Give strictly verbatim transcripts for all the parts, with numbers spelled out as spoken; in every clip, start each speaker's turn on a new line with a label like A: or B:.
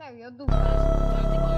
A: Serio, dużo.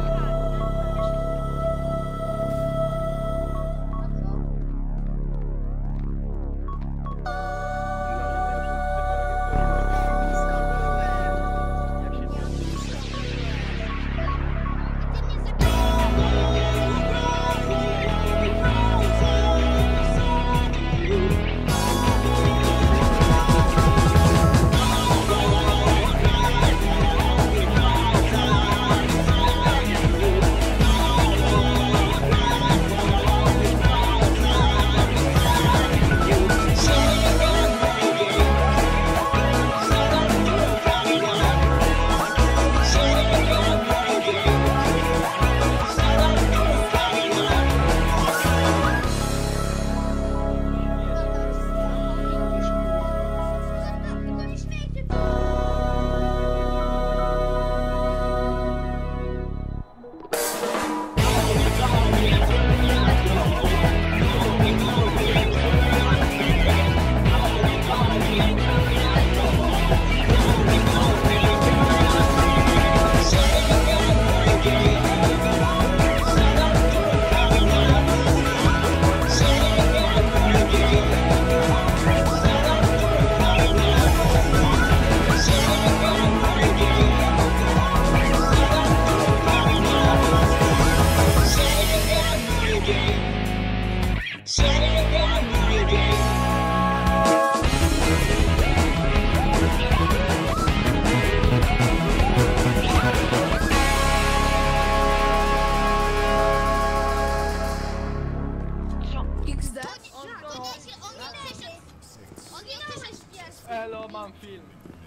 B: Elo, mam film.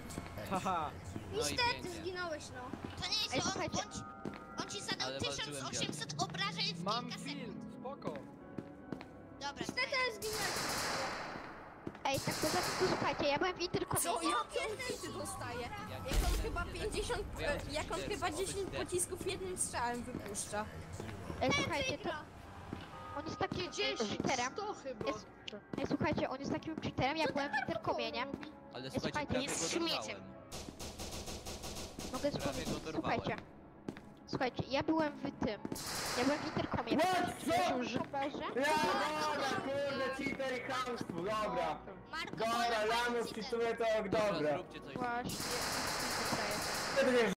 B: Haha.
C: No i
D: Niestety
C: pięknie.
D: zginąłeś, no.
E: To nie jest,
A: Ej,
E: on,
A: słuchajcie.
E: on, ci, on ci zadał
C: Ale
E: tysiąc
C: walczyłem
E: osiemset obrażeń w
B: Mam
E: kilka sekund.
B: film, spoko.
E: Dobra,
D: Niestety zginąłeś.
A: Ej, tak poza tym, to słuchajcie, ja byłem w interkomie.
F: Co? Jakie hejty dostaje? Jak on chyba pięćdziesiąt, e, jak on chyba dziesięć pocisków jednym strzałem wypuszcza.
A: Ej, słuchajcie, to... On jest takim e, cheaterem.
F: to chyba.
A: Jest... Ej, słuchajcie, on jest takim cheaterem, ja byłem w interkomie, nie?
C: Ale
A: słuchajcie,
C: słuchajcie, prawie
E: jest
C: go
E: śmieciem.
C: dorwałem.
A: Mogę
C: Prawie
A: wspomnieć,
C: go dorwałem.
A: słuchajcie. Słuchajcie, ja byłem w tym. Ja byłem w interkomie.
G: What?
A: Że... Boże?
G: Ja, dobra, kurde, cheater i chamstwo, dobra.
E: Marko,
G: Dobra,
E: ale
G: Lanus
E: fajny
G: cheatuje to,
C: Dobra,
G: dobra.
C: zróbcie coś.
A: Właśnie.
G: Wtedy nie